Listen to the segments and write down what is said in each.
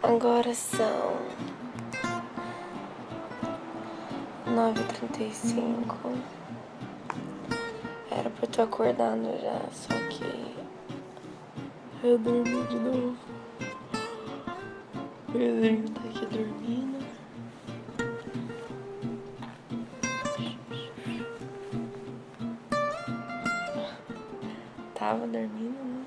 Agora são 9h35. Era pra eu estar acordando já, só que eu dormi de novo. O Pedrinho tá aqui dormindo. Tava dormindo, né?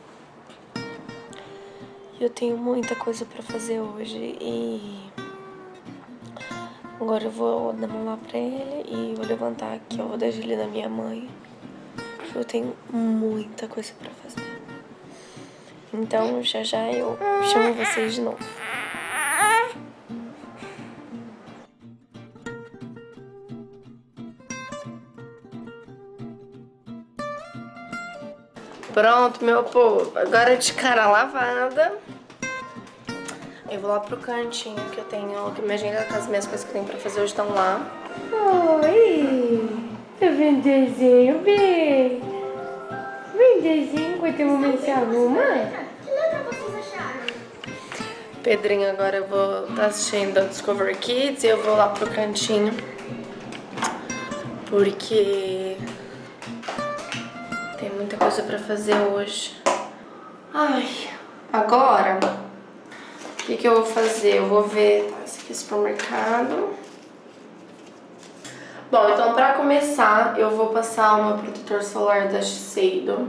E eu tenho muita coisa pra fazer hoje e agora eu vou dar uma pra ele e vou levantar aqui, eu vou deixar ele na minha mãe. Eu tenho muita coisa pra fazer. Então já já eu chamo vocês de novo. Pronto, meu povo. Agora de cara lavada. Eu vou lá pro cantinho que eu tenho, que minha agenda com as minhas coisas que eu tenho pra fazer hoje estão lá. Oi! Tá vendo desenho, bem? Vem desenho, enquanto o momento se arruma. Que letra vocês acharam? Pedrinho, agora eu vou estar assistindo a Discovery Kids e eu vou lá pro cantinho. Porque tem muita coisa pra fazer hoje. Ai, agora, o que eu vou fazer? Eu vou ver, tá, esse aqui é o supermercado. Bom, então pra começar, eu vou passar o meu protetor solar da Shiseido.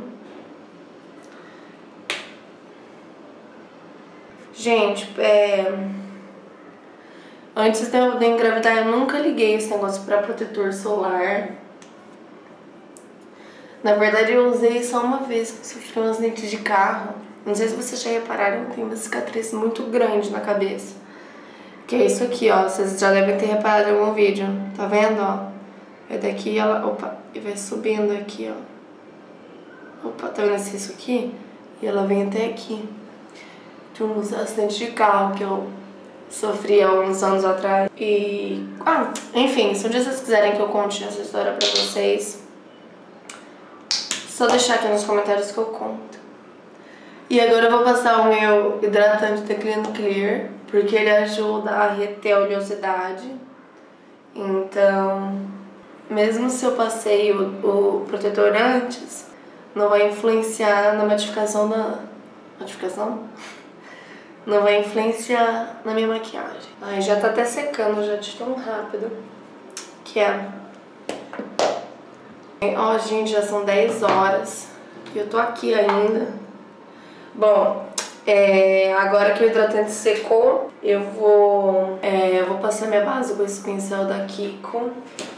Gente, antes de eu engravidar, eu nunca liguei esse negócio pra protetor solar. Na verdade, eu usei só uma vez que eu sofri um acidente de carro. Não sei se vocês já repararam, eu tenho uma cicatriz muito grande na cabeça. Que é isso aqui, ó. Vocês já devem ter reparado em algum vídeo. Tá vendo, ó? É daqui e ela... Opa! E vai subindo aqui, ó. Opa, tá vendo isso aqui? E ela vem até aqui. De um acidente de carro que eu sofri há uns anos atrás. E... enfim, se um dia vocês quiserem que eu conte essa história pra vocês, só deixar aqui nos comentários que eu conto. E agora eu vou passar o meu hidratante da Clean Clear, porque ele ajuda a reter a oleosidade. Então, mesmo se eu passei o protetor antes, não vai influenciar na modificação da... Modificação? Não vai influenciar na minha maquiagem. Ai, já tá até secando já de tão rápido que é. Ó, gente, já são 10 horas e eu tô aqui ainda. Bom, agora que o hidratante secou, eu vou passar minha base com esse pincel da Kiko.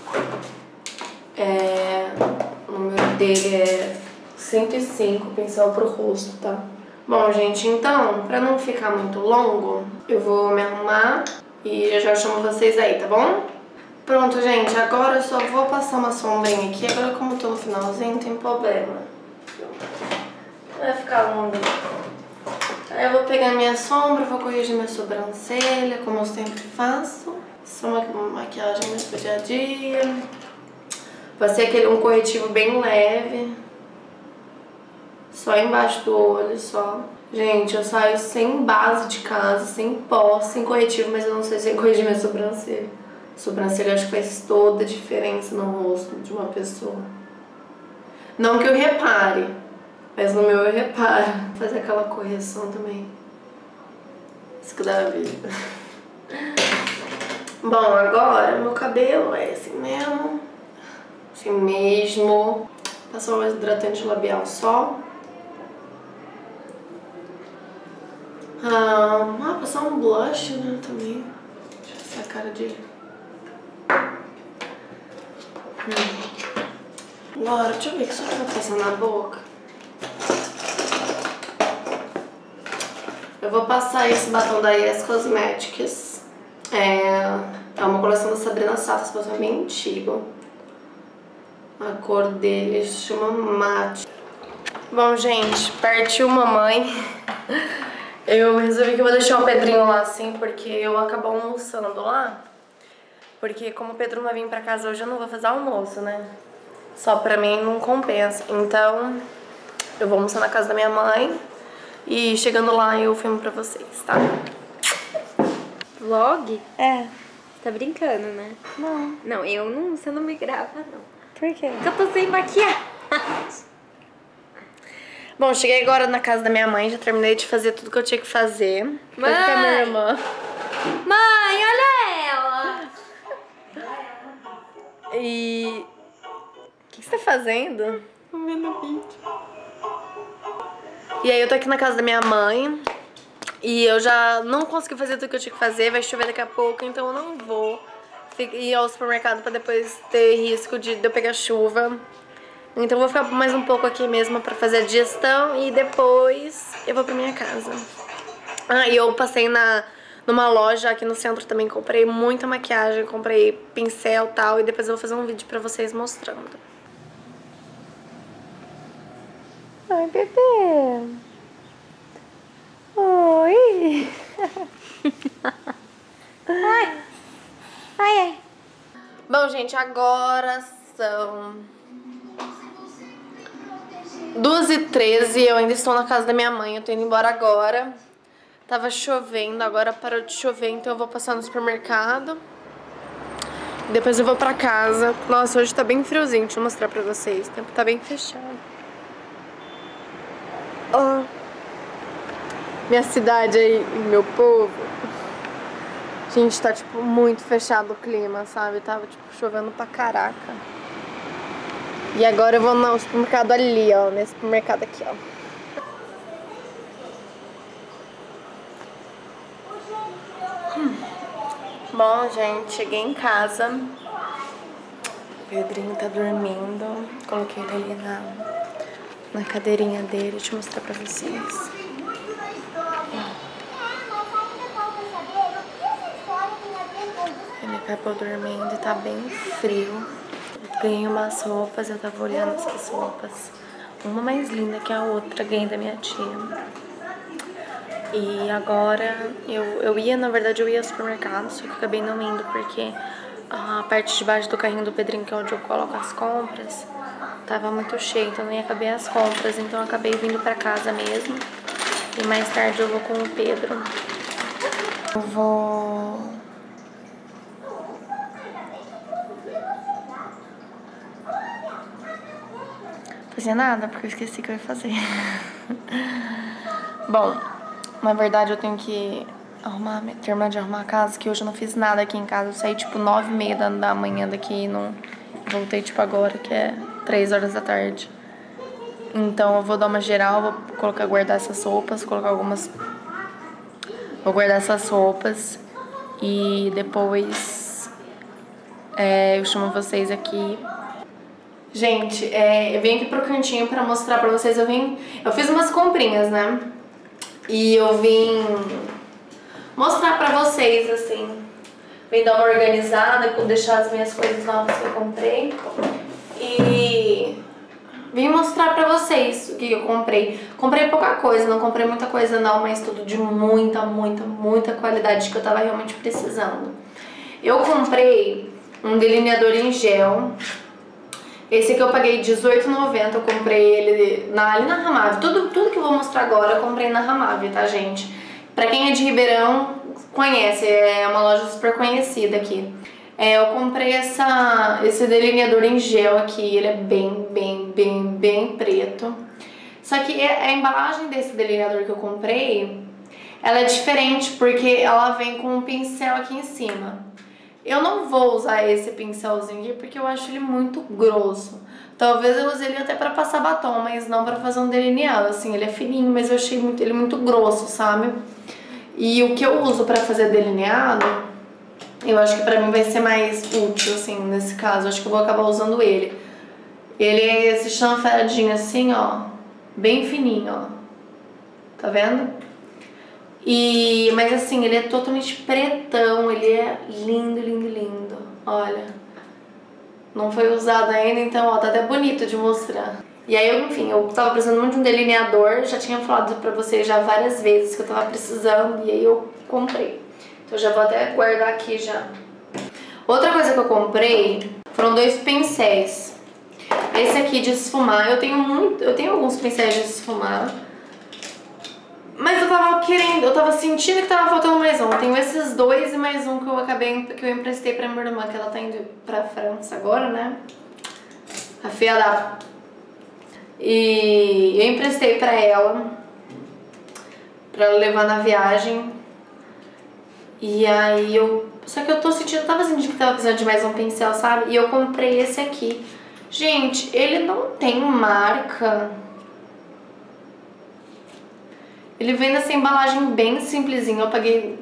O número dele é 105, pincel pro rosto, tá? Bom, gente, então, pra não ficar muito longo, eu vou me arrumar e eu já chamo vocês aí, tá bom? Pronto, gente, agora eu só vou passar uma sombrinha aqui. Agora, como eu tô no finalzinho, não tem problema. Não vai ficar longo. Aí eu vou pegar minha sombra, vou corrigir minha sobrancelha, como eu sempre faço. Essa é uma maquiagem mais pro dia a dia. Vai ser um corretivo bem leve. Só embaixo do olho, só. Gente, eu saio sem base de casa, sem pó, sem corretivo, mas eu não sei se corrigir minha sobrancelha. Sobrancelha acho que faz toda a diferença no rosto de uma pessoa. Não que eu repare, mas no meu eu reparo. Fazer aquela correção também. Isso que dá a vida. Bom, agora meu cabelo é assim mesmo. Assim mesmo. Passar um hidratante labial só. Passar um blush, né, também. Deixa eu ver essa cara de... Agora, deixa eu ver o que só tá passando na boca. Eu vou passar esse batom da Yes Cosmetics. É uma coleção da Sabrina Sato, esse batom é bem antigo. A cor dele se chama Mate. Bom, gente, partiu mamãe. Eu resolvi que eu vou deixar o Pedrinho lá assim, porque eu acabo almoçando lá. Porque como o Pedro não vai vir pra casa hoje, eu não vou fazer almoço, né? Só pra mim não compensa. Então, eu vou almoçar na casa da minha mãe. E chegando lá, eu filmo pra vocês, tá? Vlog? É. Você tá brincando, né? Não. Não, você não me grava, não. Por quê? Porque eu tô sem maquiagem. Bom, cheguei agora na casa da minha mãe, já terminei de fazer tudo que eu tinha que fazer. Foi com a minha irmã. Mãe, olha ela! E... O que você tá fazendo? Tô vendo o vídeo. E aí eu tô aqui na casa da minha mãe. E eu já não consegui fazer tudo que eu tinha que fazer. Vai chover daqui a pouco, então eu não vou ir ao supermercado pra depois ter risco de eu pegar chuva. Então eu vou ficar mais um pouco aqui mesmo pra fazer a digestão. E depois eu vou pra minha casa. Ah, e eu passei numa loja aqui no centro também. Comprei muita maquiagem, comprei pincel e tal. E depois eu vou fazer um vídeo pra vocês mostrando. Oi, bebê. Oi. Ai. Ai, ai. Bom, gente, agora são 2h13. Eu ainda estou na casa da minha mãe. Eu tô indo embora agora. Tava chovendo, agora parou de chover, então eu vou passar no supermercado. Depois eu vou pra casa. Nossa, hoje tá bem friozinho, deixa eu mostrar pra vocês. O tempo tá bem fechado. Ó, minha cidade aí, meu povo. Gente, tá tipo muito fechado o clima, sabe? Tava tipo chovendo pra caraca. E agora eu vou no supermercado ali, ó. Nesse supermercado aqui, ó. Bom, gente, cheguei em casa. O Pedrinho tá dormindo. Coloquei ele ali na cadeirinha dele. Deixa eu mostrar pra vocês. Ele acabou dormindo e tá bem frio. Ganhei umas roupas, eu tava olhando essas roupas. Uma mais linda que a outra, ganhei da minha tia. E agora, na verdade eu ia ao supermercado, só que eu acabei não indo porque a parte de baixo do carrinho do Pedrinho, que é onde eu coloco as compras, tava muito cheio, então nem acabei as compras, então eu acabei vindo pra casa mesmo. E mais tarde eu vou com o Pedro. Eu vou... fazer nada, porque eu esqueci que eu ia fazer. Bom, na verdade eu tenho que terminar de arrumar a casa, que hoje eu não fiz nada aqui em casa. Eu saí tipo 9h30 da manhã daqui e não voltei tipo agora, que é 3 horas da tarde. Então eu vou dar uma geral, vou guardar essas roupas, vou guardar essas roupas e depois eu chamo vocês aqui. Gente, eu vim aqui pro cantinho pra mostrar pra vocês. Eu fiz umas comprinhas, né? E eu vim mostrar pra vocês, assim. Vim dar uma organizada, deixar as minhas coisas novas que eu comprei. E vim mostrar pra vocês o que eu comprei. Comprei pouca coisa, não comprei muita coisa não, mas tudo de muita, muita, muita qualidade que eu tava realmente precisando. Eu comprei um delineador em gel. Esse aqui eu paguei R$18,90, eu comprei ele ali na Ramave. Tudo que eu vou mostrar agora eu comprei na Ramave, tá, gente? Pra quem é de Ribeirão, conhece, é uma loja super conhecida aqui. Eu comprei esse delineador em gel aqui, ele é bem preto. Só que a embalagem desse delineador que eu comprei, ela é diferente porque ela vem com um pincel aqui em cima. Eu não vou usar esse pincelzinho aqui porque eu acho ele muito grosso. Talvez eu use ele até pra passar batom, mas não pra fazer um delineado. Assim, ele é fininho, mas eu achei ele muito grosso, sabe? E o que eu uso pra fazer delineado, eu acho que pra mim vai ser mais útil, assim, nesse caso. Eu acho que eu vou acabar usando ele. Ele é esse chanfradinho assim, ó, bem fininho, ó. Tá vendo? Mas assim, ele é totalmente pretão, ele é lindo, lindo, lindo. Olha, não foi usado ainda, então ó, tá até bonito de mostrar. E aí, enfim, eu tava precisando muito de um delineador, já tinha falado pra vocês já várias vezes que eu tava precisando, e aí eu comprei. Então eu já vou até guardar aqui já. Outra coisa que eu comprei foram 2 pincéis. Esse aqui de esfumar, eu tenho alguns pincéis de esfumar. Mas eu tava querendo eu tava sentindo que tava faltando mais um. Eu tenho esses dois e mais um que eu emprestei pra minha irmã, que ela tá indo pra França agora, né? A filha da... E eu emprestei pra ela levar na viagem. E aí só que eu tava sentindo que tava precisando de mais um pincel, sabe? E eu comprei esse aqui. Gente, ele não tem marca. Ele vem nessa embalagem bem simplesinha. Eu paguei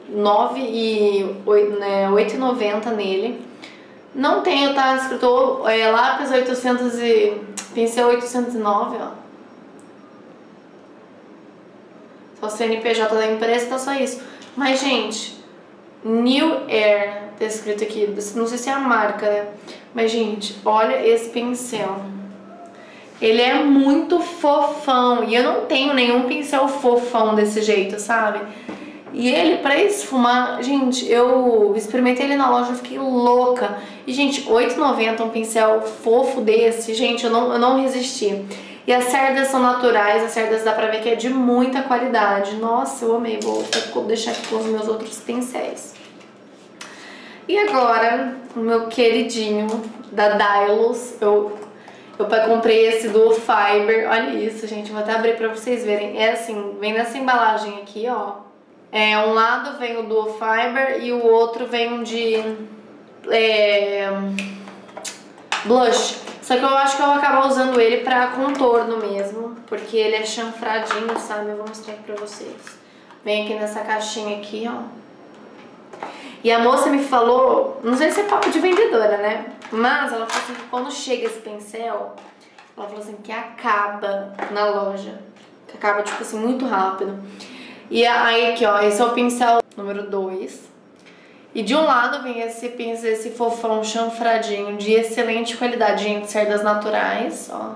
R$8,90 nele. Não tem, tá escrito lápis 800 e pincel 809, ó. Só o CNPJ da empresa, tá só isso. Mas, gente, New Air, tá escrito aqui. Não sei se é a marca, né? Mas, gente, olha esse pincel. Ele é muito fofão. E eu não tenho nenhum pincel fofão desse jeito, sabe? E ele, pra esfumar... Gente, eu experimentei ele na loja e fiquei louca. E, gente, R$8,90 um pincel fofo desse. Gente, eu não resisti. E as cerdas são naturais. As cerdas dá pra ver que é de muita qualidade. Nossa, eu amei. Vou deixar aqui com os meus outros pincéis. E agora, o meu queridinho da Dylos. Eu comprei esse Duo Fiber. Olha isso, gente. Vou até abrir pra vocês verem. É assim, vem nessa embalagem aqui, ó. Um lado vem o Duo Fiber e o outro vem de blush. Só que eu acho que eu vou acabar usando ele pra contorno mesmo, porque ele é chanfradinho, sabe? Eu vou mostrar aqui pra vocês. Vem aqui nessa caixinha aqui, ó. E a moça me falou, não sei se é papo de vendedora, né? Mas ela falou assim que quando chega esse pincel, ela falou assim que acaba na loja. Que acaba, tipo assim, muito rápido. E aí aqui, ó, esse é o pincel número 2. E de um lado vem esse pincel, esse fofão chanfradinho de excelente qualidade, gente, cerdas naturais, ó.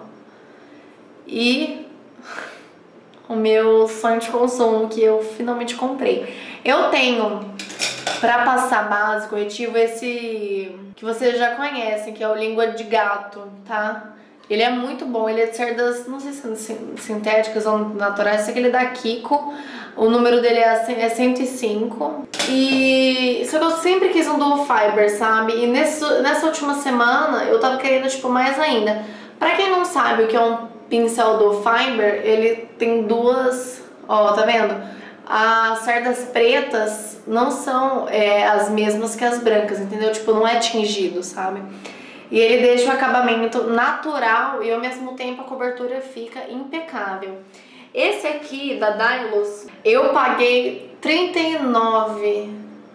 E o meu sonho de consumo que eu finalmente comprei. Eu tenho, pra passar base, corretivo, esse que vocês já conhecem, que é o Língua de Gato, tá? Ele é muito bom, ele é de cerdas, não sei se são sintéticas ou naturais, sei que ele é da Kiko. O número dele é 105. E só que eu sempre quis um Duo Fiber, sabe? E nessa última semana eu tava querendo, tipo, mais ainda. Pra quem não sabe o que é um pincel Duo Fiber, ele tem duas... Ó, tá vendo? As cerdas pretas não são as mesmas que as brancas, entendeu? Tipo, não é tingido, sabe? E ele deixa o acabamento natural e ao mesmo tempo a cobertura fica impecável. Esse aqui da Dylos, eu paguei 39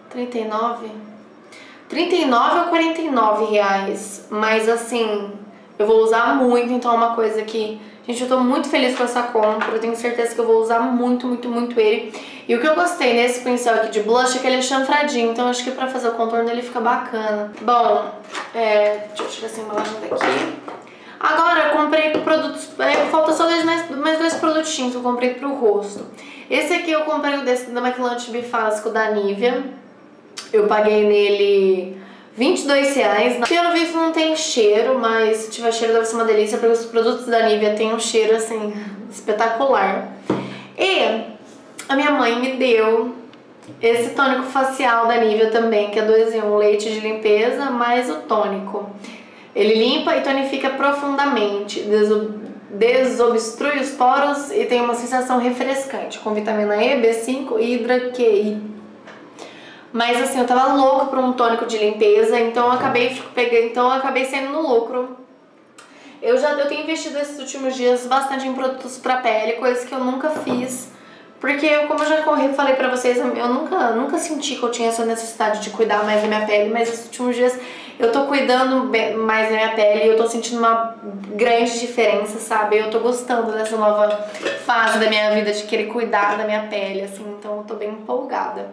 ou 49 reais. Mas assim, eu vou usar muito, então é uma coisa que... Gente, eu tô muito feliz com essa compra, eu tenho certeza que eu vou usar muito, muito, muito ele. E o que eu gostei nesse pincel aqui de blush é que ele é chanfradinho, então acho que pra fazer o contorno ele fica bacana. Bom, deixa eu tirar essa embalagem daqui. Agora eu comprei produtos, falta só mais dois produtinhos que eu comprei pro rosto. Esse aqui eu comprei desse da maquilante bifásico da Nivea. Eu paguei nele R$22. Pelo visto não tem cheiro, mas se tiver cheiro deve ser uma delícia, porque os produtos da Nivea têm um cheiro assim, espetacular. E a minha mãe me deu esse tônico facial da Nivea também, que é 2 em 1, leite de limpeza mais o tônico. Ele limpa e tonifica profundamente, desobstrui os poros e tem uma sensação refrescante, com vitamina E, B5 e Hidra QI. Mas assim, eu tava louca por um tônico de limpeza, então eu acabei saindo no lucro. Eu tenho investido esses últimos dias bastante em produtos pra pele, coisas que eu nunca fiz. Porque, como eu já falei pra vocês, eu nunca senti que eu tinha essa necessidade de cuidar mais da minha pele, mas esses últimos dias eu tô cuidando mais da minha pele e eu tô sentindo uma grande diferença, sabe? Eu tô gostando dessa nova fase da minha vida de querer cuidar da minha pele, assim, então eu tô bem empolgada.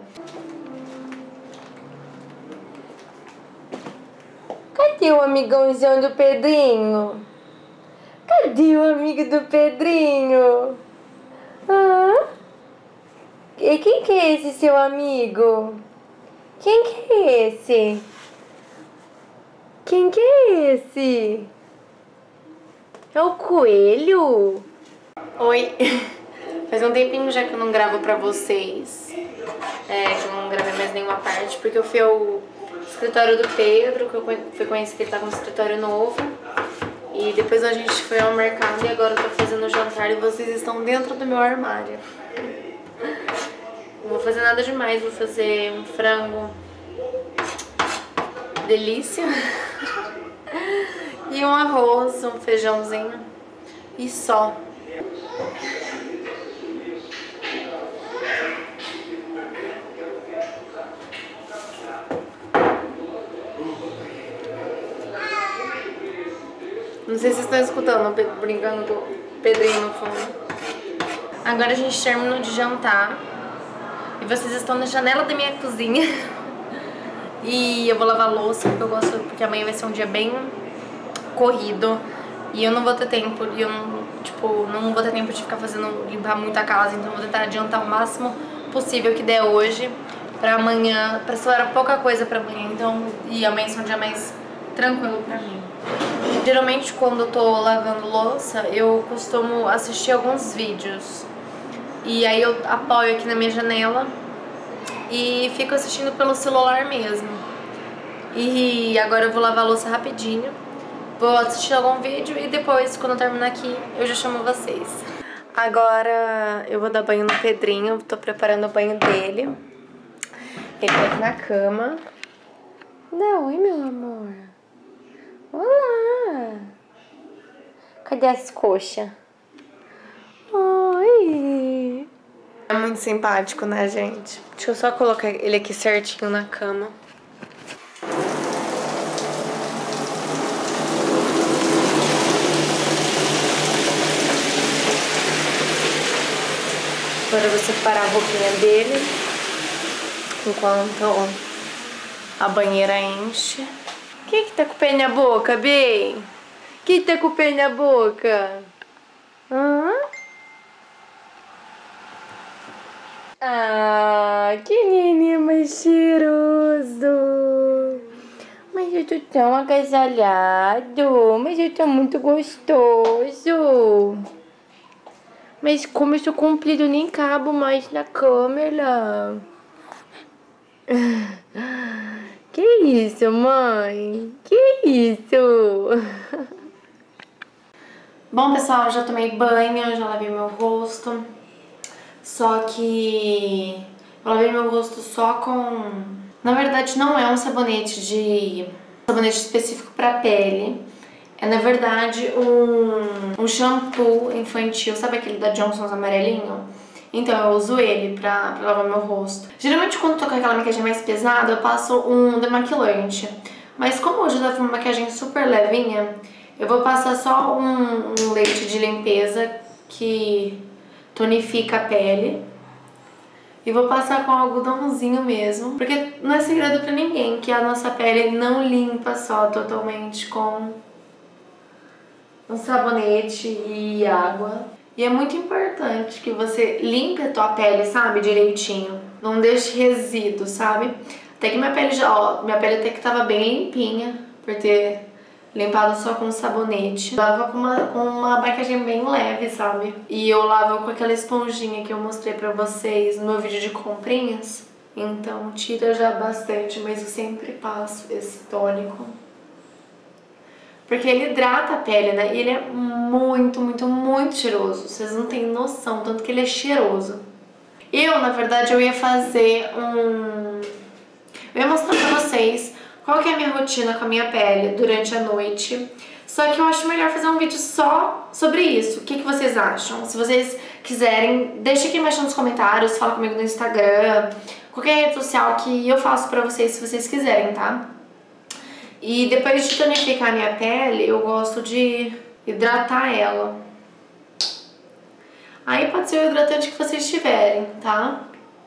Cadê o amigãozão do Pedrinho? Cadê o amigo do Pedrinho? E quem que é esse seu amigo? Quem que é esse? Quem que é esse? É o coelho? Oi! Faz um tempinho já que eu não gravo pra vocês. Que eu não gravei mais nenhuma parte, porque eu fui ao escritório do Pedro, que eu fui conhecer que ele tá com um escritório novo. E depois a gente foi ao mercado e agora eu tô fazendo o jantar e vocês estão dentro do meu armário. Não vou fazer nada demais, vou fazer um frango delícia. E um arroz, um feijãozinho e só. Não sei se vocês estão escutando, brincando com o Pedrinho no fundo. Agora a gente terminou de jantar e vocês estão na janela da minha cozinha. E eu vou lavar a louça porque eu gosto, porque amanhã vai ser um dia bem corrido e eu não vou ter tempo, e eu não vou ter tempo de ficar limpar muito a casa, então eu vou tentar adiantar o máximo possível que der hoje pra amanhã, pra sobrar pouca coisa pra amanhã, então, e amanhã é um dia mais tranquilo pra mim. Geralmente quando eu tô lavando louça, eu costumo assistir alguns vídeos e aí eu apoio aqui na minha janela e fico assistindo pelo celular mesmo. E agora eu vou lavar a louça rapidinho, vou assistir algum vídeo e depois, quando eu terminar aqui, eu já chamo vocês. Agora eu vou dar banho no Pedrinho, tô preparando o banho dele. Ele tá aqui na cama. Não, oi, meu amor. Olá. Cadê as coxas? Oi. É muito simpático, né, gente? Deixa eu só colocar ele aqui certinho na cama. Agora eu vou separar a roupinha dele enquanto a banheira enche. Quem que tá com o pé na boca, bem? Quem tá com o pé na boca? Hã? Ah, que neném mais cheiroso. Mas eu tô tão agasalhado. Mas eu tô muito gostoso. Mas como eu sou comprido, nem cabo mais na câmera. Que isso, mãe? Que isso? Bom, pessoal, já tomei banho, já lavei meu rosto. Só que eu lavei meu rosto só com... Na verdade, não é um sabonete específico pra pele. É, na verdade, um shampoo infantil. Sabe aquele da Johnson's amarelinho? Então, eu uso ele pra lavar meu rosto. Geralmente, quando eu tô com aquela maquiagem mais pesada, eu passo um demaquilante. Mas como hoje eu tô com uma maquiagem super levinha, eu vou passar só um leite de limpeza que tonifica a pele. E vou passar com algodãozinho mesmo, porque não é segredo pra ninguém que a nossa pele não limpa só totalmente com um sabonete e água. E é muito importante que você limpe a tua pele, sabe, direitinho. Não deixe resíduo, sabe? Até que minha pele minha pele até que tava bem limpinha, por ter limpado só com sabonete. Eu lavo com uma maquiagem bem leve, sabe? E eu lavo com aquela esponjinha que eu mostrei pra vocês no meu vídeo de comprinhas. Então tira já bastante, mas eu sempre passo esse tônico. Porque ele hidrata a pele, né? E ele é muito, muito, muito cheiroso. Vocês não têm noção, tanto que ele é cheiroso. Na verdade, eu ia fazer Eu ia mostrar pra vocês qual que é a minha rotina com a minha pele durante a noite. Só que eu acho melhor fazer um vídeo só sobre isso. O que vocês acham? Se vocês quiserem, deixa aqui embaixo nos comentários, fala comigo no Instagram, qualquer rede social que eu faço pra vocês, se vocês quiserem, tá? E depois de tonificar a minha pele, eu gosto de hidratar ela. Aí pode ser o hidratante que vocês tiverem, tá?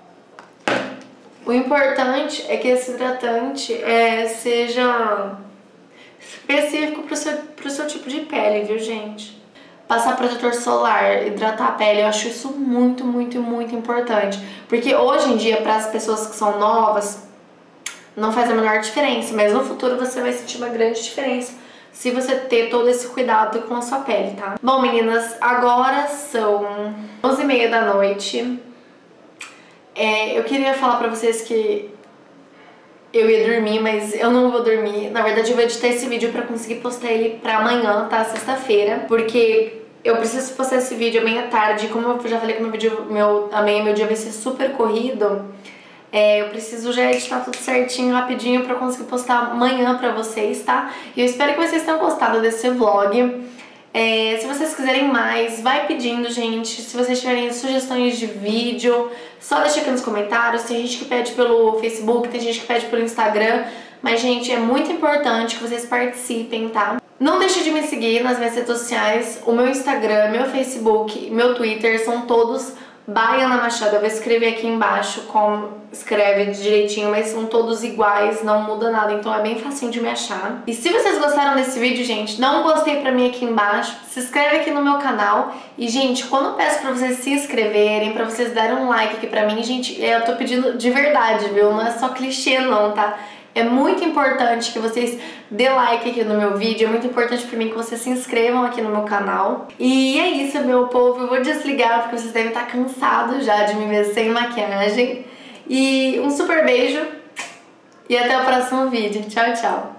O importante é que esse hidratante seja específico pro seu tipo de pele, viu, gente? Passar protetor solar, hidratar a pele, eu acho isso muito, muito, muito importante. Porque hoje em dia, para as pessoas que são novas, não faz a menor diferença, mas no futuro você vai sentir uma grande diferença se você ter todo esse cuidado com a sua pele, tá? Bom, meninas, agora são 11h30 da noite. Eu queria falar pra vocês que eu ia dormir, mas eu não vou dormir. Na verdade, eu vou editar esse vídeo pra conseguir postar ele pra amanhã, tá? Sexta-feira. Porque eu preciso postar esse vídeo amanhã à tarde. Como eu já falei que amanhã meu dia vai ser super corrido, eu preciso já editar tudo certinho, rapidinho, pra conseguir postar amanhã pra vocês, tá? E eu espero que vocês tenham gostado desse vlog. Se vocês quiserem mais, vai pedindo, gente. Se vocês tiverem sugestões de vídeo, só deixa aqui nos comentários. Tem gente que pede pelo Facebook, tem gente que pede pelo Instagram. Mas, gente, é muito importante que vocês participem, tá? Não deixe de me seguir nas minhas redes sociais. O meu Instagram, meu Facebook, meu Twitter são todos Baiana Machado. Eu vou escrever aqui embaixo como escreve direitinho, mas são todos iguais, não muda nada, então é bem facinho de me achar. E se vocês gostaram desse vídeo, gente, dá um gostei pra mim aqui embaixo, se inscreve aqui no meu canal. E, gente, quando eu peço pra vocês se inscreverem, pra vocês darem um like aqui pra mim, gente, eu tô pedindo de verdade, viu? Não é só clichê não, tá? É muito importante que vocês dê like aqui no meu vídeo, é muito importante pra mim que vocês se inscrevam aqui no meu canal. E é isso, meu povo, eu vou desligar porque vocês devem estar cansados já de me ver sem maquiagem. E um super beijo e até o próximo vídeo. Tchau, tchau!